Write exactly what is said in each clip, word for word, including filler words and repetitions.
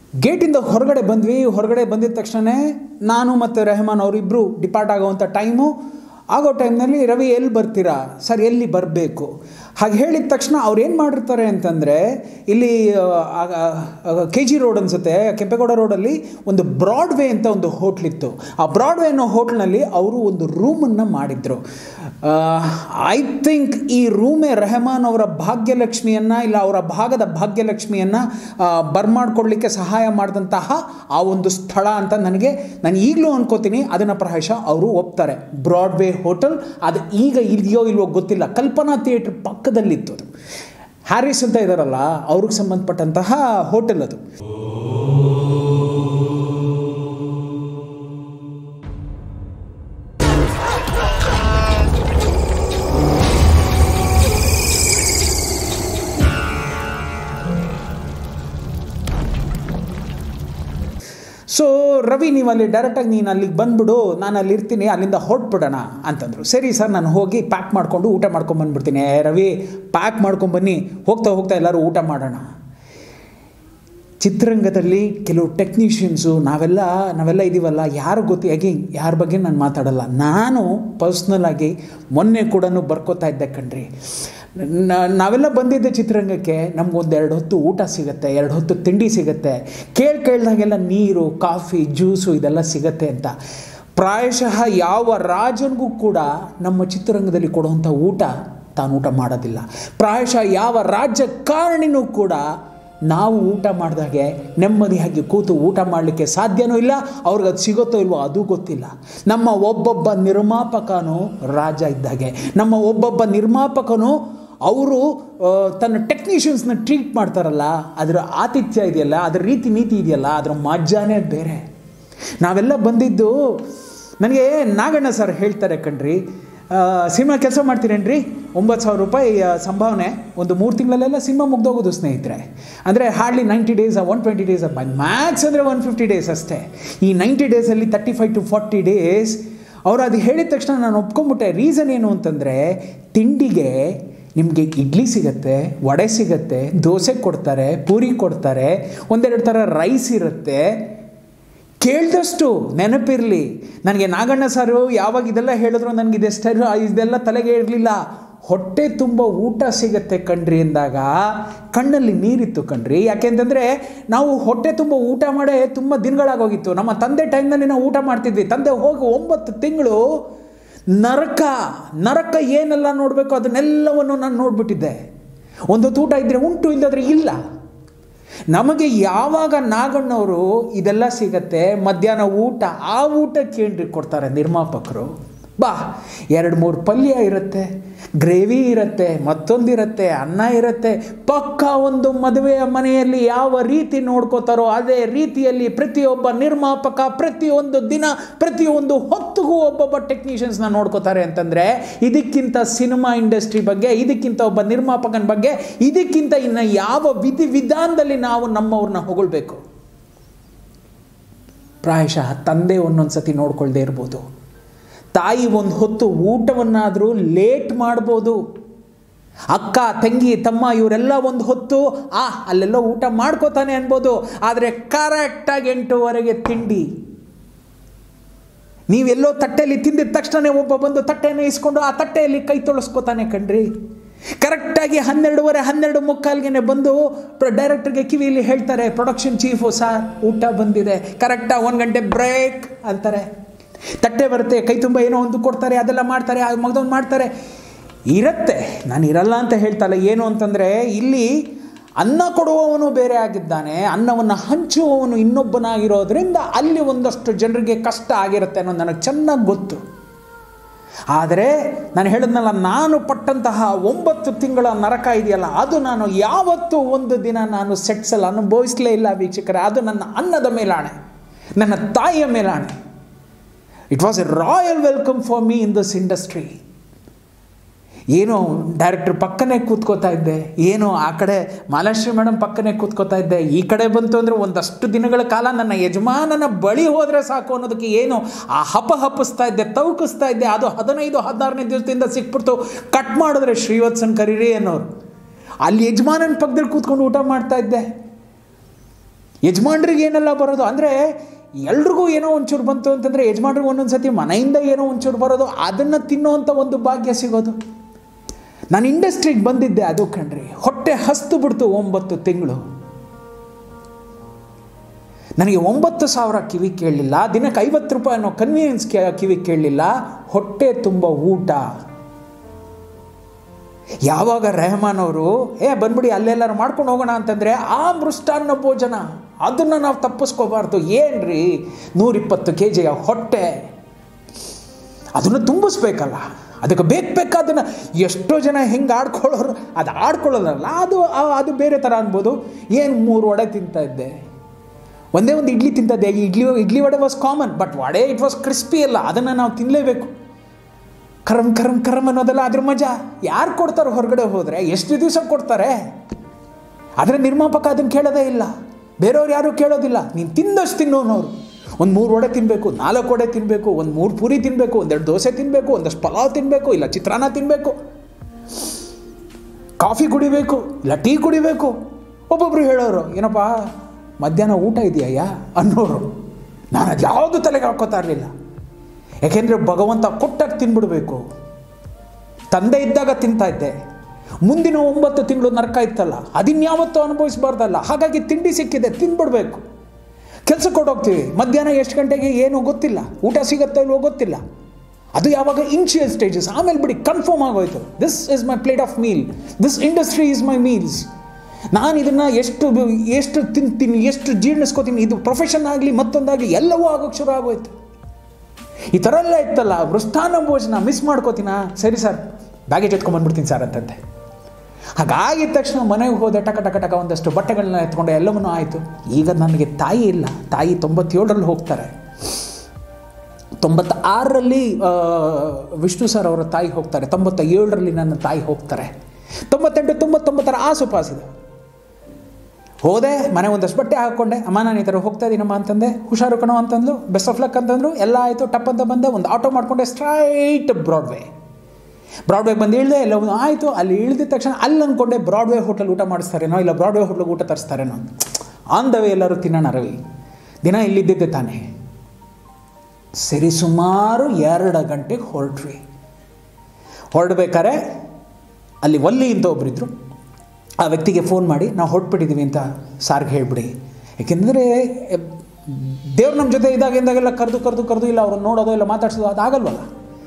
ಗೇಟಿಂದ ಹೊರಗಡೆ ಬಂದ್ವಿ. ಹೊರಗಡೆ ಬಂದಿದ ತಕ್ಷಣ ನಾನು ಮತ್ತು ರೆಹಮಾನ್ ಅವರಿಬ್ಬರು ಡಿಪಾರ್ಟ್ ಆಗೋವಂಥ ಟೈಮು ಆಗೋ ಟೈಮ್ನಲ್ಲಿ ರವಿ ಎಲ್ಲಿ ಬರ್ತೀರಾ ಸರ್, ಎಲ್ಲಿ ಬರಬೇಕು ಹಾಗೆ ಹೇಳಿದ ತಕ್ಷಣ ಅವ್ರು ಏನು ಮಾಡಿರ್ತಾರೆ ಅಂತಂದರೆ, ಇಲ್ಲಿ ಕೆ ಜಿ ರೋಡ್ ಅನಿಸುತ್ತೆ, ಕೆಂಪೇಗೌಡ ರೋಡಲ್ಲಿ ಒಂದು ಬ್ರಾಡ್ವೇ ಅಂತ ಒಂದು ಹೋಟ್ಲಿತ್ತು. ಆ ಬ್ರಾಡ್ವೇ ಅನ್ನೋ ಹೋಟ್ಲ್ನಲ್ಲಿ ಅವರು ಒಂದು ರೂಮನ್ನು ಮಾಡಿದರು. ಐ ಥಿಂಕ್ ಈ ರೂಮೇ ರೆಹಮಾನ್ ಅವರ ಭಾಗ್ಯಲಕ್ಷ್ಮಿಯನ್ನು ಇಲ್ಲ ಅವರ ಭಾಗದ ಭಾಗ್ಯಲಕ್ಷ್ಮಿಯನ್ನು ಬರ್ಮಾಡ್ಕೊಡ್ಲಿಕ್ಕೆ ಸಹಾಯ ಮಾಡಿದಂತಹ ಆ ಒಂದು ಸ್ಥಳ ಅಂತ ನನಗೆ ನಾನು ಈಗಲೂ ಅನ್ಕೋತೀನಿ. ಅದನ್ನು ಪ್ರಾಯಶಃ ಅವರು ಒಪ್ತಾರೆ. ಬ್ರಾಡ್ವೇ ಹೋಟೆಲ್ ಅದು ಈಗ ಇದೆಯೋ ಇಲ್ವೋ ಗೊತ್ತಿಲ್ಲ. ಕಲ್ಪನಾ ಥಿಯೇಟ್ರ್ ಪಕ್ಕದಲ್ಲಿತ್ತು ಅದು. ಹ್ಯಾರಿಸ್ ಅಂತ ಇದ್ದಾರಲ್ಲ ಅವ್ರಿಗೆ ಸಂಬಂಧಪಟ್ಟಂತಹ ಹೋಟೆಲ್ ಅದು. ಸೊ ರವಿ, ನೀವು ಅಲ್ಲಿ ಡೈರೆಕ್ಟಾಗಿ ನೀನು ಅಲ್ಲಿಗೆ ಬಂದುಬಿಡು, ನಾನು ಅಲ್ಲಿ ಇರ್ತೀನಿ, ಅಲ್ಲಿಂದ ಹೊರಟ್ಬಿಡೋಣ ಅಂತಂದರು. ಸರಿ ಸರ್, ನಾನು ಹೋಗಿ ಪ್ಯಾಕ್ ಮಾಡಿಕೊಂಡು ಊಟ ಮಾಡ್ಕೊಂಡು ಬಂದುಬಿಡ್ತೀನಿ. ರವಿ ಪ್ಯಾಕ್ ಮಾಡ್ಕೊಂಬನ್ನಿ, ಹೋಗ್ತಾ ಹೋಗ್ತಾ ಎಲ್ಲರೂ ಊಟ ಮಾಡೋಣ. ಚಿತ್ರರಂಗದಲ್ಲಿ ಕೆಲವು ಟೆಕ್ನಿಷಿಯನ್ಸು ನಾವೆಲ್ಲ ನಾವೆಲ್ಲ ಇದ್ದೀವಲ್ಲ, ಯಾರು ಗೊತ್ತಿ ಅಗೇನ್ ಯಾರ ಬಗ್ಗೆ ನಾನು ಮಾತಾಡಲ್ಲ. ನಾನು ಪರ್ಸ್ನಲಾಗಿ ಮೊನ್ನೆ ಕೂಡ ಬರ್ಕೋತಾ ಇದ್ದೆ ಕಣ್ರಿ. ನಾವೆಲ್ಲ ಬಂದಿದ್ದೆ ಚಿತ್ರರಂಗಕ್ಕೆ, ನಮಗೊಂದು ಎರಡು ಹೊತ್ತು ಊಟ ಸಿಗುತ್ತೆ, ಎರಡು ಹೊತ್ತು ತಿಂಡಿ ಸಿಗುತ್ತೆ, ಕೇಳಿ ಕೇಳಿದಾಗೆಲ್ಲ ನೀರು, ಕಾಫಿ, ಜ್ಯೂಸು ಇದೆಲ್ಲ ಸಿಗತ್ತೆ ಅಂತ. ಪ್ರಾಯಶಃ ಯಾವ ರಾಜನಿಗೂ ಕೂಡ ನಮ್ಮ ಚಿತ್ರರಂಗದಲ್ಲಿ ಕೊಡುವಂಥ ಊಟ ತಾನು ಊಟ ಮಾಡೋದಿಲ್ಲ. ಪ್ರಾಯಶಃ ಯಾವ ರಾಜಕಾರಣಿನೂ ಕೂಡ ನಾವು ಊಟ ಮಾಡಿದಾಗೆ ನೆಮ್ಮದಿಯಾಗಿ ಕೂತು ಊಟ ಮಾಡಲಿಕ್ಕೆ ಸಾಧ್ಯನೂ ಇಲ್ಲ. ಅವ್ರಿಗೆ ಅದು ಸಿಗುತ್ತೋ ಇಲ್ವೋ ಅದು ಗೊತ್ತಿಲ್ಲ. ನಮ್ಮ ಒಬ್ಬೊಬ್ಬ ನಿರ್ಮಾಪಕನೂ ರಾಜ ಇದ್ದಾಗೆ. ನಮ್ಮ ಒಬ್ಬೊಬ್ಬ ನಿರ್ಮಾಪಕನು ಅವರು ತನ್ನ ಟೆಕ್ನಿಷಿಯನ್ಸ್ನ ಟ್ರೀಟ್ ಮಾಡ್ತಾರಲ್ಲ, ಅದರ ಆತಿಥ್ಯ ಇದೆಯಲ್ಲ, ಅದರ ರೀತಿ ನೀತಿ ಇದೆಯಲ್ಲ, ಅದರ ಮಜಾನೇ ಬೇರೆ. ನಾವೆಲ್ಲ ಬಂದಿದ್ದು, ನನಗೆ ನಾಗಣ್ಣ ಸರ್ ಹೇಳ್ತಾರೆ ಕಣ್ರಿ, ಸಿನಿಮಾ ಕೆಲಸ ಮಾಡ್ತೀರೇನ್ರಿ, ಒಂಬತ್ತು ಸಾವಿರ ರೂಪಾಯಿ ಸಂಭಾವನೆ, ಒಂದು ಮೂರು ತಿಂಗಳಲ್ಲೆಲ್ಲ ಸಿನಿಮಾ ಮುಗ್ದೋಗೋದು ಸ್ನೇಹಿತರೆ. ಅಂದರೆ hardly ninety days one twenty days by max ಅಂದರೆ ಒನ್ ಫಿಫ್ಟಿ ಡೇಸ್ ಅಷ್ಟೇ. ಈ ನೈಂಟಿ ಡೇಸಲ್ಲಿ thirty five to forty days ಅವರು ಅದು ಹೇಳಿದ ತಕ್ಷಣ ನಾನು ಒಪ್ಕೊಂಬಿಟ್ಟೆ. ರೀಸನ್ ಏನು ಅಂತಂದರೆ, ತಿಂಡಿಗೆ ನಿಮಗೆ ಇಡ್ಲಿ ಸಿಗುತ್ತೆ, ವಡೆ ಸಿಗುತ್ತೆ, ದೋಸೆ ಕೊಡ್ತಾರೆ, ಪೂರಿ ಕೊಡ್ತಾರೆ, ಒಂದೆರಡು ಥರ ರೈಸ್ ಇರುತ್ತೆ. ಕೇಳಿದಷ್ಟು ನೆನಪಿರಲಿ. ನನಗೆ ನಾಗಣ್ಣ ಸಾರು ಯಾವಾಗ ಇದೆಲ್ಲ ಹೇಳಿದ್ರು ನನಗೆ ಇದೆಷ್ಟ ಇದೆಲ್ಲ ತಲೆಗೆ ಇರಲಿಲ್ಲ. ಹೊಟ್ಟೆ ತುಂಬ ಊಟ ಸಿಗತ್ತೆ ಕಣ್ರಿ ಎಂದಾಗ ಕಣ್ಣಲ್ಲಿ ನೀರಿತ್ತು ಕಣ್ರಿ. ಯಾಕೆಂತಂದರೆ ನಾವು ಹೊಟ್ಟೆ ತುಂಬ ಊಟ ಮಾಡೇ ತುಂಬ ದಿನಗಳಾಗೋಗಿತ್ತು. ನಮ್ಮ ತಂದೆ ಟೈಮ್ನಲ್ಲಿ ನಾವು ಊಟ ಮಾಡ್ತಿದ್ವಿ. ತಂದೆ ಹೋಗಿ ಒಂಬತ್ತು ತಿಂಗಳು ನರಕ ನರಕ ಏನೆಲ್ಲ ನೋಡಬೇಕು ಅದನ್ನೆಲ್ಲವನ್ನು ನಾನು ನೋಡಿಬಿಟ್ಟಿದ್ದೆ. ಒಂದೊತ್ತು ಊಟ ಇದ್ದರೆ ಉಂಟು, ಇಲ್ಲದ್ರೆ ಇಲ್ಲ. ನಮಗೆ ಯಾವಾಗ ನಾಗಣ್ಣವರು ಇದೆಲ್ಲ ಸಿಗತ್ತೆ, ಮಧ್ಯಾಹ್ನ ಊಟ, ಆ ಊಟಕ್ಕೆ ಏನ್ರಿ ಕೊಡ್ತಾರೆ ನಿರ್ಮಾಪಕರು? ಬಾ, ಎರಡು ಮೂರು ಪಲ್ಯ ಇರುತ್ತೆ, ಗ್ರೇವಿ ಇರುತ್ತೆ, ಮತ್ತೊಂದಿರುತ್ತೆ, ಅನ್ನ ಇರುತ್ತೆ. ಪಕ್ಕ ಒಂದು ಮದುವೆಯ ಮನೆಯಲ್ಲಿ ಯಾವ ರೀತಿ ನೋಡ್ಕೋತಾರೋ ಅದೇ ರೀತಿಯಲ್ಲಿ ಪ್ರತಿಯೊಬ್ಬ ನಿರ್ಮಾಪಕ ಪ್ರತಿಯೊಂದು ದಿನ ಪ್ರತಿಯೊಂದು ಹೊತ್ತಿಗೂ ಒಬ್ಬೊಬ್ಬ ಟೆಕ್ನಿಷಿಯನ್ಸ್ನ ನೋಡ್ಕೋತಾರೆ. ಅಂತಂದರೆ ಇದಕ್ಕಿಂತ ಸಿನಿಮಾ ಇಂಡಸ್ಟ್ರಿ ಬಗ್ಗೆ, ಇದಕ್ಕಿಂತ ಒಬ್ಬ ನಿರ್ಮಾಪಕನ ಬಗ್ಗೆ, ಇದಕ್ಕಿಂತ ಇನ್ನು ಯಾವ ವಿಧಿ ವಿಧಾನದಲ್ಲಿ ನಾವು ನಮ್ಮವ್ರನ್ನ ಹೊಗಳ್ಬೇಕು? ಪ್ರಾಯಶಃ ತಂದೆ ಒಂದೊಂದು ಸತಿ ನೋಡ್ಕೊಳ್ದೇ ಇರ್ಬೋದು, ತಾಯಿ ಒಂದು ಹೊತ್ತು ಊಟವನ್ನಾದರೂ ಲೇಟ್ ಮಾಡ್ಬೋದು, ಅಕ್ಕ ತಂಗಿ ತಮ್ಮ ಇವರೆಲ್ಲ ಒಂದು ಹೊತ್ತು ಆ ಅಲ್ಲೆಲ್ಲ ಊಟ ಮಾಡ್ಕೋತಾನೆ ಅನ್ಬೋದು. ಆದರೆ ಕರೆಕ್ಟಾಗಿ ಎಂಟೂವರೆಗೆ ತಿಂಡಿ. ನೀವೆಲ್ಲೋ ತಟ್ಟೆಯಲ್ಲಿ ತಿಂದಿದ ತಕ್ಷಣ ಒಬ್ಬ ಬಂದು ತಟ್ಟೆಯನ್ನು ಇಸ್ಕೊಂಡು ಆ ತಟ್ಟೆಯಲ್ಲಿ ಕೈ ತೊಳಸ್ಕೋತಾನೆ ಕಣ್ರಿ. ಕರೆಕ್ಟಾಗಿ ಹನ್ನೆರಡುವರೆ ಹನ್ನೆರಡು ಮುಕ್ಕಾಲ್ಗೆ ಬಂದು ಡೈರೆಕ್ಟರ್ಗೆ ಕಿವಿಯಲ್ಲಿ ಹೇಳ್ತಾರೆ, ಪ್ರೊಡಕ್ಷನ್ ಚೀಫು ಸಾರ್ ಊಟ ಬಂದಿದೆ, ಕರೆಕ್ಟಾಗಿ ಒಂದು ಗಂಟೆ ಬ್ರೇಕ್ ಅಂತಾರೆ. ತಟ್ಟೆ ಬರುತ್ತೆ, ಕೈ ತುಂಬ ಏನೋ ಒಂದು ಕೊಡ್ತಾರೆ, ಅದೆಲ್ಲ ಮಾಡ್ತಾರೆ, ಅದು ಮಗದೊಂದು ಮಾಡ್ತಾರೆ. ಇರುತ್ತೆ, ನಾನು ಇರಲ್ಲ ಅಂತ ಹೇಳ್ತಲ್ಲ. ಏನು ಅಂತಂದರೆ, ಇಲ್ಲಿ ಅನ್ನ ಕೊಡುವವನು ಬೇರೆ ಆಗಿದ್ದಾನೆ, ಅನ್ನವನ್ನು ಹಂಚುವವನು ಇನ್ನೊಬ್ಬನಾಗಿರೋದ್ರಿಂದ ಅಲ್ಲಿ ಒಂದಷ್ಟು ಜನರಿಗೆ ಕಷ್ಟ ಆಗಿರುತ್ತೆ ಅನ್ನೋದು ನನಗೆ ಚೆನ್ನಾಗಿ ಗೊತ್ತು. ಆದರೆ ನಾನು ಹೇಳಿದ್ನಲ್ಲ, ನಾನು ಪಟ್ಟಂತಹ ಒಂಬತ್ತು ತಿಂಗಳ ನರಕ ಇದೆಯಲ್ಲ, ಅದು ನಾನು ಯಾವತ್ತೂ ಒಂದು ದಿನ ನಾನು ಸೆಟ್ಸಲ್ಲಿ ಅನುಭವಿಸಲೇ ಇಲ್ಲ ವೀಕ್ಷಕರೇ. ಅದು ನನ್ನ ಅನ್ನದ ಮೇಲಾಣೆ, ನನ್ನ ತಾಯಿಯ ಮೇಲಾಣೆ. It was a royal welcome for me in this industry. ಏನೋ ಡೈರೆಕ್ಟರ್ ಪಕ್ಕನೇ ಕೂತ್ಕೋತಾ ಇದ್ದೆ, ಏನೋ ಆ ಕಡೆ ಮಾಲಾಶ್ರೀ ಮೇಡಮ್ ಪಕ್ಕನೇ ಕೂತ್ಕೋತಾ ಇದ್ದೆ. ಈ ಕಡೆ ಬಂತು ಅಂದರೆ ಒಂದಷ್ಟು ದಿನಗಳ ಕಾಲ ನನ್ನ ಯಜಮಾನನ ಬಳಿ ಹೋದರೆ ಸಾಕು ಅನ್ನೋದಕ್ಕೆ ಏನು ಆ ಹಪ ಹಪ್ಪಿಸ್ತಾ ಇದ್ದೆ, ತೌಕಿಸ್ತಾ ಇದ್ದೆ. ಅದು ಹದಿನೈದು ಹದಿನಾರನೇ ದಿವಸದಿಂದ ಸಿಕ್ಬಿಡ್ತು. ಕಟ್ ಮಾಡಿದ್ರೆ ಶ್ರೀವತ್ಸನ್ ಕರೀರಿ ಅನ್ನೋರು, ಅಲ್ಲಿ ಯಜಮಾನನ ಪಕ್ಕದಲ್ಲಿ ಕೂತ್ಕೊಂಡು ಊಟ ಮಾಡ್ತಾ ಇದ್ದೆ. ಯಜಮಾನ್ರಿಗೆ ಏನೆಲ್ಲ ಬರೋದು ಅಂದರೆ ಎಲ್ರಿಗೂ ಏನೋ ಒಂಚೂರು ಬಂತು ಅಂತಂದರೆ ಯಜಮಾನ್ರಿಗೆ ಒಂದೊಂದು ಸತಿ ಮನೆಯಿಂದ ಏನೋ ಒಂಚೂರು ಬರೋದು, ಅದನ್ನು ತಿನ್ನೋವಂಥ ಒಂದು ಭಾಗ್ಯ ಸಿಗೋದು. ನಾನು ಇಂಡಸ್ಟ್ರಿಗೆ ಬಂದಿದ್ದೆ ಅದು ಕಣ್ರಿ, ಹೊಟ್ಟೆ ಹಸ್ತು ಬಿಡ್ತು ಒಂಬತ್ತು ತಿಂಗಳು. ನನಗೆ ಒಂಬತ್ತು ಸಾವಿರ ಕಿವಿ ಕೇಳಲಿಲ್ಲ, ದಿನಕ್ಕೆ ಐವತ್ತು ರೂಪಾಯಿ ಅನ್ನೋ ಕನ್ವೀನಿಯನ್ಸ್ ಕಿವಿ ಕೇಳಲಿಲ್ಲ, ಹೊಟ್ಟೆ ತುಂಬ ಊಟ. ಯಾವಾಗ ರೆಹಮಾನ್ ಅವರು ಏ ಬಂದ್ಬಿಡಿ ಅಲ್ಲೆಲ್ಲರೂ ಮಾಡ್ಕೊಂಡು ಹೋಗೋಣ ಅಂತಂದರೆ ಆ ಮೃಷ್ಟಾನ್ನ ಭೋಜನ ಅದನ್ನು ನಾವು ತಪ್ಪಿಸ್ಕೋಬಾರ್ದು. ಏನ್ರಿ ನೂರಿಪ್ಪತ್ತು ಕೆ ಜಿಯ ಹೊಟ್ಟೆ, ಅದನ್ನು ತುಂಬಿಸ್ಬೇಕಲ್ಲ, ಅದಕ್ಕೆ ಬೇಕು ಬೇಕಾದನ್ನು ಎಷ್ಟೋ ಜನ ಹೆಂಗೆ ಆಡ್ಕೊಳ್ಳೋರು ಅದು ಆಡ್ಕೊಳ್ಳೋದಲ್ಲ, ಅದು ಅದು ಬೇರೆ ಥರ ಅನ್ಬೋದು. ಏನು ಮೂರು ವಡೆ ತಿಂತಾ ಇದ್ದೆ, ಒಂದೇ ಒಂದು ಇಡ್ಲಿ ತಿಂತದ್ದೆ. Idli idli vada was common, but vada it was crispy ಅಲ್ಲ, ಅದನ್ನು ನಾವು ತಿನ್ನಲೇಬೇಕು. ಕರಮ್ ಕರಮ್ ಕರಮ್ ಅನ್ನೋದಲ್ಲ ಅದ್ರ ಮಜಾ. ಯಾರು ಕೊಡ್ತಾರೆ ಹೊರಗಡೆ ಹೋದರೆ? ಎಷ್ಟು ದಿವಸ ಕೊಡ್ತಾರೆ? ಆದರೆ ನಿರ್ಮಾಪಕ ಅದನ್ನು ಕೇಳೋದೇ ಇಲ್ಲ, ಬೇರೆಯವ್ರು ಯಾರೂ ಕೇಳೋದಿಲ್ಲ. ನೀನು ತಿಂದಷ್ಟು ತಿನ್ನೋನವ್ರು. ಒಂದು ಮೂರು ವಡೆ ತಿನ್ನಬೇಕು, ನಾಲ್ಕು ವಡೆ ತಿನ್ನಬೇಕು, ಒಂದು ಮೂರು ಪೂರಿ ತಿನ್ನಬೇಕು, ಒಂದೆರಡು ದೋಸೆ ತಿನ್ನಬೇಕು, ಒಂದಷ್ಟು ಪಲಾವ್ ತಿನ್ನಬೇಕು, ಇಲ್ಲ ಚಿತ್ರಾನ್ನ ತಿನ್ನಬೇಕು, ಕಾಫಿ ಕುಡಿಬೇಕು, ಇಲ್ಲ ಟೀ ಕುಡಿಬೇಕು. ಒಬ್ಬೊಬ್ಬರು ಹೇಳೋರು ಏನಪ್ಪ ಮಧ್ಯಾಹ್ನ ಊಟ ಇದೆಯಾ ಅನ್ನೋರು. ನಾನು ಅದು ಯಾವುದು ತಲೆಗೆ ಹಾಕೋತಾ ಇರಲಿಲ್ಲ, ಯಾಕೆಂದರೆ ಭಗವಂತ ಕೊಟ್ಟಾಗ ತಿನ್ಬಿಡ್ಬೇಕು. ತಂದೆ ಇದ್ದಾಗ ತಿಂತಾ ಇದ್ದೆ, ಮುಂದಿನ ಒಂಬತ್ತು ತಿಂಗಳು ನರಕ ಇತ್ತಲ್ಲ ಅದಿನ್ಯಾವತ್ತೂ ಅನುಭವಿಸಬಾರ್ದಲ್ಲ. ಹಾಗಾಗಿ ತಿಂಡಿ ಸಿಕ್ಕಿದೆ ತಿಂದ್ಬಿಡ್ಬೇಕು. ಕೆಲಸಕ್ಕೆ ಕೊಟ್ಟೋಗ್ತೀವಿ, ಮಧ್ಯಾಹ್ನ ಎಷ್ಟು ಗಂಟೆಗೆ ಏನೋ ಗೊತ್ತಿಲ್ಲ, ಊಟ ಸಿಗುತ್ತೋ ಇಲ್ವೋ ಗೊತ್ತಿಲ್ಲ. ಅದು ಯಾವಾಗ ಇನಿಷಿಯಲ್ ಸ್ಟೇಜಸ್, ಆಮೇಲೆ ಬಿಡಿ ಕನ್ಫರ್ಮ್ ಆಗೋಯ್ತು, this is my plate of meal, this industry is my meals. ನಾನು ಇದನ್ನು ಎಷ್ಟು ಎಷ್ಟು ತಿಂತೀನಿ, ಎಷ್ಟು ಜೀರ್ಣಿಸ್ಕೋತೀನಿ, ಇದು ಪ್ರೊಫೆಷನ್ ಆಗಲಿ ಮತ್ತೊಂದಾಗಲಿ ಎಲ್ಲವೂ ಆಗೋಕ್ಕೆ ಶುರು ಆಗೋಯ್ತು. ಈ ಥರ ಎಲ್ಲ ಇತ್ತಲ್ಲ, ಮೃಷ್ಟಾನ್ನ ಭೋಜನ ಮಿಸ್ ಮಾಡ್ಕೋತೀನ, ಸರಿ ಸರ್ ಬ್ಯಾಗೇಜ್ ಎತ್ಕೊಂಡ್ಬಂದ್ಬಿಡ್ತೀನಿ ಸರ್ ಅಂತಂತೆ. ಹಾಗಾಗಿದ್ದ ತಕ್ಷಣ ಮನೆಗೆ ಹೋದೆ, ಟಕ ಟಕ ಟಕ ಒಂದಷ್ಟು ಬಟ್ಟೆಗಳನ್ನ ಎತ್ಕೊಂಡೆ, ಎಲ್ಲವನ್ನೂ ಆಯಿತು. ಈಗ ನನಗೆ ತಾಯಿ ಇಲ್ಲ, ತಾಯಿ ತೊಂಬತ್ತೇಳರಲ್ಲಿ ಹೋಗ್ತಾರೆ. ತೊಂಬತ್ತ ಆರರಲ್ಲಿ ವಿಷ್ಣು ಸರ್ ಅವರ ತಾಯಿ ಹೋಗ್ತಾರೆ, ತೊಂಬತ್ತ ಏಳರಲ್ಲಿ ನನ್ನ ತಾಯಿ ಹೋಗ್ತಾರೆ, ತೊಂಬತ್ತೆಂಟು ತೊಂಬತ್ತೊಂಬತ್ತರ ಆಸುಪಾಸಿದೆ. ಹೋದೆ, ಮನೆ ಒಂದಷ್ಟು ಬಟ್ಟೆ ಹಾಕ್ಕೊಂಡೆ, ಅಮ್ಮ ನಾನು ಈ ಥರ ಹೋಗ್ತಾ ಇದ್ದೀನಮ್ಮ ಅಂತಂದೆ. ಹುಷಾರು ಕಣೋ ಅಂತಂದು, ಬೆಸ್ಟ್ ಆಫ್ ಲಕ್ ಅಂತಂದರು. ಎಲ್ಲ ಆಯಿತು, ಟಪ್ ಅಂತ ಬಂದೆ, ಒಂದು ಆಟೋ ಮಾಡಿಕೊಂಡೆ, ಸ್ಟ್ರೈಟ್ ಬ್ರಾಡ್ವೇ. ಬ್ರಾಡ್ವೇಗೆ ಬಂದು ಇಳಿದೆ, ಎಲ್ಲ ಆಯಿತು. ಅಲ್ಲಿ ಇಳಿದ ತಕ್ಷಣ ಅಲ್ಲಿ ಅಂದ್ಕೊಂಡೆ ಬ್ರಾಡ್ವೇ ಹೋಟೆಲ್ ಊಟ ಮಾಡಿಸ್ತಾರೇನೋ, ಇಲ್ಲ ಬ್ರಾಡ್ವೇ ಹೋಟ್ಲಿಗೆ ಊಟ ತರಿಸ್ತಾರೇನೋ. ಆನ್ ದ ವೇ ಎಲ್ಲರೂ ತಿನ್ನೋಣ ರವಿ, ದಿನ ಇಲ್ಲಿದ್ದಿದ್ದೆ ತಾನೇ. ಸರಿ ಸುಮಾರು ಎರಡು ಗಂಟೆಗೆ ಹೊರಟ್ವಿ. ಹೊರಡ್ಬೇಕಾರೆ ಅಲ್ಲಿ ಒಲ್ಲಿ ಅಂತ ಒಬ್ಬರಿದ್ದರು, ಆ ವ್ಯಕ್ತಿಗೆ ಫೋನ್ ಮಾಡಿ ನಾವು ಹೊರಟ್ಬಿಟ್ಟಿದ್ದೀವಿ ಅಂತ ಸಾರ್ಗೆ ಹೇಳಿಬಿಡಿ. ಏಕೆಂದರೆ ದೇವ್ರು ನಮ್ಮ ಜೊತೆ ಇದಾಗಿಂದಾಗೆಲ್ಲ ಕರೆದು ಕರೆದು ಕರೆದು ಇಲ್ಲ ಅವ್ರನ್ನ ನೋಡೋದು ಇಲ್ಲ ಮಾತಾಡ್ಸೋದು ಅದು ಆಗಲ್ವಲ್ಲ.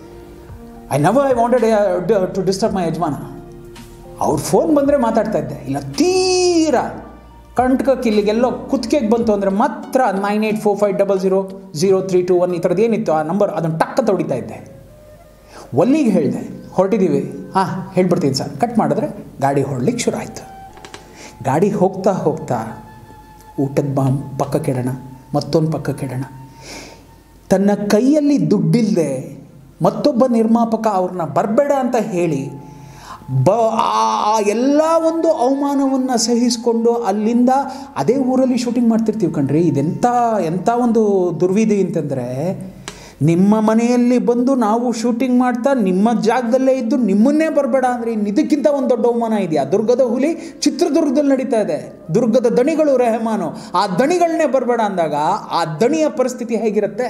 I never I wanted to disturb my ಯಜಮಾನ. ಅವ್ರ ಫೋನ್ ಬಂದರೆ ಮಾತಾಡ್ತಾ ಇದ್ದೆ, ಇಲ್ಲ ತೀರಾ ಕಂಟ್ಕಕ್ಕೆ ಇಲ್ಲಿಗೆಲ್ಲೋ ಕುತ್ತಿಗೆಗೆ ಬಂತು ಅಂದರೆ ಮಾತ್ರ nine eight four five double zero zero three two one ಈ ಥರದ್ದು ಏನಿತ್ತು ಆ ನಂಬರ್ ಅದನ್ನು ಟಕ್ಕ ತೊಡಿತಾ ಇದ್ದೆ. ಒಲ್ಲಿಗೆ ಹೇಳಿದೆ ಹೊರಟಿದ್ದೀವಿ, ಹಾಂ ಹೇಳ್ಬಿಡ್ತೀನಿ ಸರ್, ಕಟ್ ಮಾಡಿದ್ರೆ ಗಾಡಿ ಹೊರಡ್ಲಿಕ್ಕೆ ಶುರು ಆಯಿತು. ಗಾಡಿ ಹೋಗ್ತಾ ಹೋಗ್ತಾ ಊಟದ ಬಾ ಪಕ್ಕಕ್ಕೆ ಇಡೋಣ, ಮತ್ತೊಂದು ಪಕ್ಕಕ್ಕೆ ಇಡೋಣ. ತನ್ನ ಕೈಯಲ್ಲಿ ದುಡ್ಡಿಲ್ಲದೆ ಮತ್ತೊಬ್ಬ ನಿರ್ಮಾಪಕ ಅವ್ರನ್ನ ಬರಬೇಡ ಅಂತ ಹೇಳಿ ಬ ಆ ಎಲ್ಲ ಒಂದು ಅವಮಾನವನ್ನು ಸಹಿಸಿಕೊಂಡು ಅಲ್ಲಿಂದ ಅದೇ ಊರಲ್ಲಿ ಶೂಟಿಂಗ್ ಮಾಡ್ತಿರ್ತೀವಿ ಕಣ್ರಿ. ಇದೆಂಥ ಎಂಥ ಒಂದು ದುರ್ವಿಧಿ ಅಂತಂದರೆ, ನಿಮ್ಮ ಮನೆಯಲ್ಲಿ ಬಂದು ನಾವು ಶೂಟಿಂಗ್ ಮಾಡ್ತಾ ನಿಮ್ಮ ಜಾಗದಲ್ಲೇ ಇದ್ದು ನಿಮ್ಮನ್ನೇ ಬರಬೇಡ ಅಂದರೆ ಇನ್ನು ಇದಕ್ಕಿಂತ ಒಂದು ದೊಡ್ಡ ಅವಮಾನ ಇದೆಯಾ? ದುರ್ಗದ ಹುಲಿ ಚಿತ್ರದುರ್ಗದಲ್ಲಿ ನಡೀತಾ ಇದೆ, ದುರ್ಗದ ದಣಿಗಳು ರೆಹಮಾನು, ಆ ದಣಿಗಳನ್ನೇ ಬರಬೇಡ ಅಂದಾಗ ಆ ದಣಿಯ ಪರಿಸ್ಥಿತಿ ಹೇಗಿರುತ್ತೆ?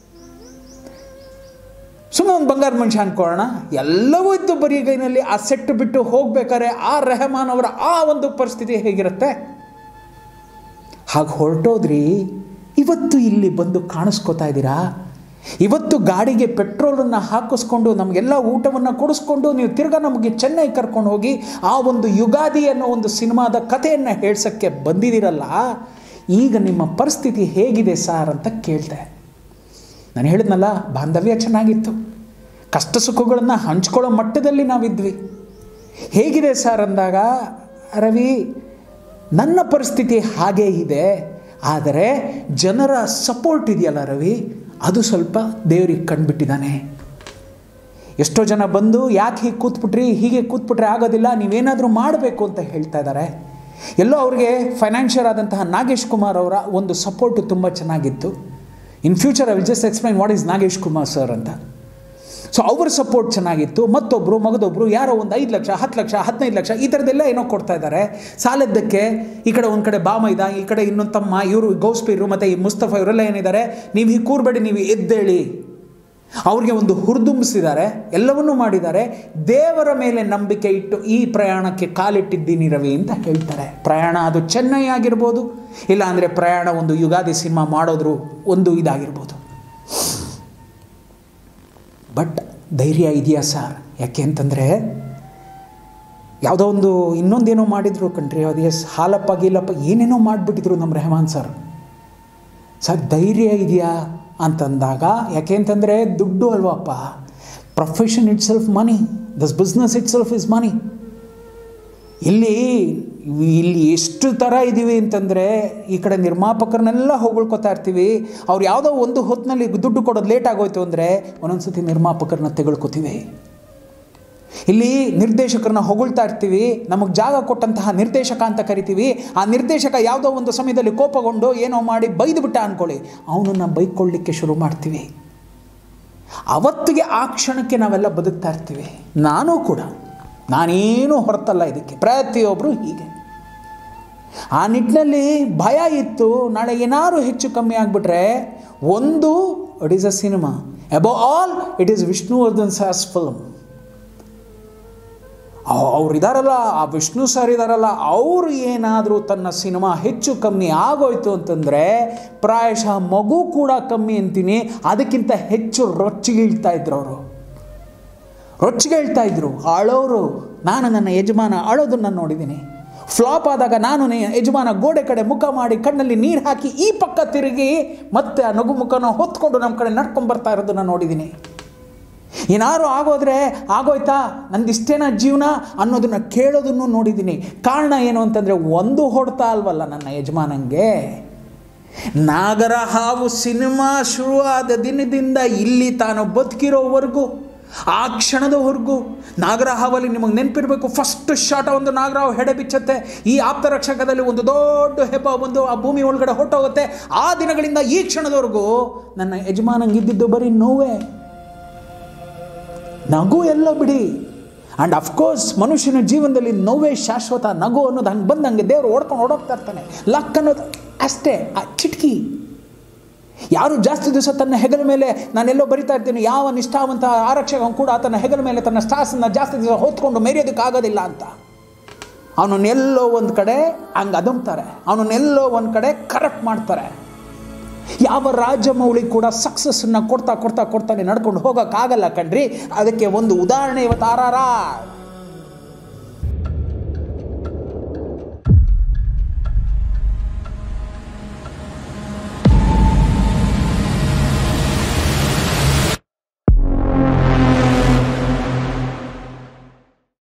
ಸುಮ್ಮನೆ ಒಂದು ಬಂಗಾರ ಮನುಷ್ಯ ಅಂದ್ಕೊಳ್ಳೋಣ, ಎಲ್ಲವೂ ಇದ್ದು ಬರಿಗೈನಲ್ಲಿ ಆ ಸೆಟ್ ಬಿಟ್ಟು ಹೋಗ್ಬೇಕಾದ್ರೆ ಆ ರೆಹಮಾನ್ ಅವರ ಆ ಒಂದು ಪರಿಸ್ಥಿತಿ ಹೇಗಿರುತ್ತೆ? ಹಾಗೆ ಹೊರಟೋದ್ರಿ. ಇವತ್ತು ಇಲ್ಲಿ ಬಂದು ಕಾಣಿಸ್ಕೋತಾ ಇದ್ದೀರಾ. ಇವತ್ತು ಗಾಡಿಗೆ ಪೆಟ್ರೋಲನ್ನು ಹಾಕಿಸ್ಕೊಂಡು ನಮಗೆಲ್ಲ ಊಟವನ್ನು ಕೊಡಿಸ್ಕೊಂಡು ನೀವು ತಿರ್ಗಾ ನಮಗೆ ಚೆನ್ನೈ ಕರ್ಕೊಂಡು ಹೋಗಿ ಆ ಒಂದು ಯುಗಾದಿ ಅನ್ನೋ ಒಂದು ಸಿನಿಮಾದ ಕಥೆಯನ್ನು ಹೇಳ್ಸೋಕ್ಕೆ ಬಂದಿದ್ದೀರಲ್ಲ, ಈಗ ನಿಮ್ಮ ಪರಿಸ್ಥಿತಿ ಹೇಗಿದೆ ಸಾರ್ ಅಂತ ಕೇಳ್ದೆ. ನಾನು ಹೇಳಿದ್ನಲ್ಲ, ಬಾಂಧವ್ಯ ಚೆನ್ನಾಗಿತ್ತು, ಕಷ್ಟ ಸುಖಗಳನ್ನು ಹಂಚ್ಕೊಳ್ಳೋ ಮಟ್ಟದಲ್ಲಿ ನಾವಿದ್ವಿ. ಹೇಗಿದೆ ಸರ್ ಅಂದಾಗ, ರವಿ ನನ್ನ ಪರಿಸ್ಥಿತಿ ಹಾಗೇ ಇದೆ, ಆದರೆ ಜನರ ಸಪೋರ್ಟ್ ಇದೆಯಲ್ಲ ರವಿ, ಅದು ಸ್ವಲ್ಪ ದೇವ್ರಿಗೆ ಕಂಡುಬಿಟ್ಟಿದ್ದಾನೆ. ಎಷ್ಟೋ ಜನ ಬಂದು ಯಾಕೆ ಹೀಗೆ ಕೂತ್ಬಿಟ್ರಿ, ಹೀಗೆ ಕೂತ್ಬಿಟ್ರೆ ಆಗೋದಿಲ್ಲ, ನೀವೇನಾದರೂ ಮಾಡಬೇಕು ಅಂತ ಹೇಳ್ತಾ ಇದ್ದಾರೆ. ಎಲ್ಲೋ ಅವ್ರಿಗೆ ಫೈನಾನ್ಷಿಯರ್ ಆದಂತಹ ನಾಗೇಶ್ ಕುಮಾರ್ ಅವರ ಒಂದು ಸಪೋರ್ಟು ತುಂಬ ಚೆನ್ನಾಗಿತ್ತು. In future I will just explain what is Nagesh Kumar sir ಅಂತ. ಸೊ ಅವ್ರ ಸಪೋರ್ಟ್ ಚೆನ್ನಾಗಿತ್ತು. ಮತ್ತೊಬ್ಬರು ಮಗದೊಬ್ಬರು ಯಾರೋ ಒಂದು ಐದು ಲಕ್ಷ ಹತ್ತು ಲಕ್ಷ ಹದಿನೈದು ಲಕ್ಷ ಈ ಥರದ್ದೆಲ್ಲ ಏನೋ ಕೊಡ್ತಾ ಇದ್ದಾರೆ. ಸಾಲದ್ದಕ್ಕೆ ಈ ಕಡೆ ಒಂದು ಕಡೆ ಬಾಮೈದ, ಈ ಕಡೆ ಇನ್ನೊಂದು ತಮ್ಮ, ಇವರು ಗೌಸ್ಪೀರು ಮತ್ತು ಈ ಮುಸ್ತಫಾ ಇವರೆಲ್ಲ ಏನಿದ್ದಾರೆ, ನೀವು ಹೀಗೆ ಕೂರ್ಬೇಡಿ, ನೀವು ಎದ್ದೇಳಿ. ಅವ್ರಿಗೆ ಒಂದು ಹುರಿದುಂಬಿಸಿದ್ದಾರೆ, ಎಲ್ಲವನ್ನೂ ಮಾಡಿದ್ದಾರೆ. ದೇವರ ಮೇಲೆ ನಂಬಿಕೆ ಇಟ್ಟು ಈ ಪ್ರಯಾಣಕ್ಕೆ ಕಾಲಿಟ್ಟಿದ್ದೀನಿ ರವಿ ಅಂತ ಹೇಳ್ತಾರೆ. ಪ್ರಯಾಣ ಅದು ಚೆನ್ನೈ ಆಗಿರ್ಬೋದು, ಇಲ್ಲ ಅಂದರೆ ಪ್ರಯಾಣ ಒಂದು ಯುಗಾದಿ ಸಿನಿಮಾ ಮಾಡೋದ್ರು ಒಂದು ಇದಾಗಿರ್ಬೋದು. ಬಟ್ ಧೈರ್ಯ ಇದೆಯಾ ಸರ್? ಯಾಕೆ ಅಂತಂದರೆ ಯಾವುದೋ ಒಂದು ಇನ್ನೊಂದೇನೋ ಮಾಡಿದ್ರು ಕಣ್ರಿ, ಅದೇ ಹಾಲಪ್ಪ ಗೀಲಪ್ಪ ಏನೇನೋ ಮಾಡಿಬಿಟ್ಟಿದ್ರು ನಮ್ಮ ರೆಹಮಾನ್ ಸರ್. ಸರ್ ಧೈರ್ಯ ಇದೆಯಾ ಅಂತಂದಾಗ, ಯಾಕೆ ಅಂತಂದರೆ ದುಡ್ಡು ಅಲ್ವಪ್ಪ. Profession itself money, this business itself is money. ಇಲ್ಲಿ ಇಲ್ಲಿ ಎಷ್ಟು ಥರ ಇದ್ದೀವಿ ಅಂತಂದರೆ, ಈ ಕಡೆ ನಿರ್ಮಾಪಕರನ್ನೆಲ್ಲ ಹೊಗಳ್ಕೊತಾ ಇರ್ತೀವಿ. ಅವ್ರು ಯಾವುದೋ ಒಂದು ಹೊತ್ತಿನಲ್ಲಿ ದುಡ್ಡು ಕೊಡೋದು ಲೇಟ್ ಆಗೋಯ್ತು ಅಂದರೆ ಒಂದೊಂದು ಸತಿ ನಿರ್ಮಾಪಕರನ್ನ ತೆಗೆಳ್ಕೊತೀವಿ. ಇಲ್ಲಿ ನಿರ್ದೇಶಕರನ್ನ ಹೊಗಳ್ತಾ ಇರ್ತೀವಿ, ನಮಗೆ ಜಾಗ ಕೊಟ್ಟಂತಹ ನಿರ್ದೇಶಕ ಅಂತ ಕರಿತೀವಿ. ಆ ನಿರ್ದೇಶಕ ಯಾವುದೋ ಒಂದು ಸಮಯದಲ್ಲಿ ಕೋಪಗೊಂಡು ಏನೋ ಮಾಡಿ ಬೈದು ಬಿಟ್ಟ ಅಂದ್ಕೊಳ್ಳಿ, ಅವನನ್ನು ಬೈಕೊಳ್ಳಿಕ್ಕೆ ಶುರು ಮಾಡ್ತೀವಿ. ಅವತ್ತಿಗೆ ಆ ಕ್ಷಣಕ್ಕೆ ನಾವೆಲ್ಲ ಬದುಕ್ತಾ ಇರ್ತೀವಿ. ನಾನೂ ಕೂಡ, ನಾನೇನು ಹೊರತಲ್ಲ ಇದಕ್ಕೆ, ಪ್ರತಿಯೊಬ್ಬರು ಹೀಗೆ. ಆ ನಿಟ್ಟಿನಲ್ಲಿ ಭಯ ಇತ್ತು, ನಾಳೆ ಏನಾದ್ರು ಹೆಚ್ಚು ಕಮ್ಮಿ ಆಗಿಬಿಟ್ರೆ, ಒಂದು it is a cinema, above all it is Vishnuvardhan sir's film. ಅವ್ರು ಇದಾರಲ್ಲ, ಆ ವಿಷ್ಣು ಸರ್ ಇದಾರಲ್ಲ, ಅವರು ಏನಾದರೂ ತನ್ನ ಸಿನಿಮಾ ಹೆಚ್ಚು ಕಮ್ಮಿ ಆಗೋಯ್ತು ಅಂತಂದರೆ ಪ್ರಾಯಶಃ ಮಗು ಕೂಡ ಕಮ್ಮಿ ಅಂತೀನಿ, ಅದಕ್ಕಿಂತ ಹೆಚ್ಚು ರೊಚ್ಚಿಗೀಳ್ತಾ ಇದ್ರು. ಅವರು ರೊಚ್ಚಿಗೇಳ್ತಾ ಇದ್ರು, ಅಳೋರು. ನಾನು ನನ್ನ ಯಜಮಾನ ಅಳೋದನ್ನು ನೋಡಿದ್ದೀನಿ. ಫ್ಲಾಪ್ ಆದಾಗ ನಾನು ಯಜಮಾನ ಗೋಡೆ ಕಡೆ ಮುಖ ಮಾಡಿ ಕಣ್ಣಲ್ಲಿ ನೀರು ಹಾಕಿ ಈ ಪಕ್ಕ ತಿರುಗಿ ಮತ್ತೆ ಆ ನಗು ಮುಖನ ಹೊತ್ಕೊಂಡು ನಮ್ಮ ಕಡೆ ನಡ್ಕೊಂಡ್ಬರ್ತಾ ಇರೋದನ್ನು ನೋಡಿದ್ದೀನಿ. ಏನಾರು ಆಗೋದ್ರೆ ಆಗೋಯ್ತಾ, ನಂದಿಷ್ಟೇನ ಜೀವನ ಅನ್ನೋದನ್ನು ಕೇಳೋದನ್ನು ನೋಡಿದ್ದೀನಿ. ಕಾರಣ ಏನು ಅಂತಂದರೆ, ಒಂದು ಹೊಡ್ತಾ ಅಲ್ವಲ್ಲ ನನ್ನ ಯಜಮಾನಂಗೆ. ನಾಗರ ಹಾವು ಸಿನಿಮಾ ಶುರುವಾದ ದಿನದಿಂದ ಇಲ್ಲಿ ತಾನು ಬದುಕಿರೋವರೆಗೂ, ಆ ಕ್ಷಣದವರೆಗೂ ನಾಗರ ಹಾವಲ್ಲಿ ನಿಮಗೆ ನೆನಪಿರಬೇಕು, ಫಸ್ಟ್ ಶಾಟ್ ಒಂದು ನಾಗರ ಹಾವು ಹೆಡೆ ಬಿಚ್ಚತ್ತೆ. ಈ ಆಪ್ತ ರಕ್ಷಕದಲ್ಲಿ ಒಂದು ದೊಡ್ಡ ಹೆಬ್ಬ ಒಂದು ಆ ಭೂಮಿ ಒಳಗಡೆ ಹೊಟ್ಟೋಗುತ್ತೆ. ಆ ದಿನಗಳಿಂದ ಈ ಕ್ಷಣದವರೆಗೂ ನನ್ನ ಯಜಮಾನಂಗಿದ್ದಿದ್ದು ಬರೀ ನೋವೇ, ನಗು ಎಲ್ಲ ಬಿಡಿ. ಆ್ಯಂಡ್ ಅಫ್ಕೋರ್ಸ್ ಮನುಷ್ಯನ ಜೀವನದಲ್ಲಿ ನೋವೇ ಶಾಶ್ವತ. ನಗು ಅನ್ನೋದು ಹಂಗೆ ಬಂದಂಗೆ ದೇವರು ಓಡ್ಕೊಂಡು ಓಡೋಗ್ತಾ ಇರ್ತಾನೆ. ಲಕ್ ಅನ್ನೋದು ಅಷ್ಟೇ, ಆ ಚಿಟ್ಕಿ. ಯಾರು ಜಾಸ್ತಿ ದಿವಸ ತನ್ನ ಹೆಗಲ ಮೇಲೆ, ನಾನೆಲ್ಲೋ ಬರಿತಾ ಇರ್ತೀನಿ, ಯಾವ ನಿಷ್ಠಾವಂತ ಆರಕ್ಷಕ ಕೂಡ ತನ್ನ ಹೆಗಲ ಮೇಲೆ ತನ್ನ ಸ್ಟಾಸನ್ನು ಜಾಸ್ತಿ ದಿವಸ ಹೊತ್ಕೊಂಡು ಮೆರೆಯೋದಕ್ಕಾಗೋದಿಲ್ಲ ಅಂತ, ಅವನನ್ನೆಲ್ಲೋ ಒಂದು ಕಡೆ ಹಂಗೆ ಅದಂತಾರೆ, ಅವನನ್ನೆಲ್ಲೋ ಒಂದು ಕಡೆ ಕರೆಕ್ಟ್ ಮಾಡ್ತಾರೆ. ಯಾವ ರಾಜಮೌಳಿ ಕೂಡ ಸಕ್ಸಸ್ಸನ್ನು ಕೊಡ್ತಾ ಕೊಡ್ತಾ ಕೊಡ್ತಾನೆ ನಡ್ಕೊಂಡು ಹೋಗೋಕ್ಕಾಗಲ್ಲ ಕಣ್ರಿ. ಅದಕ್ಕೆ ಒಂದು ಉದಾಹರಣೆ ಇವತ್ತು ಆರ್ ಆರ್ ಆರ್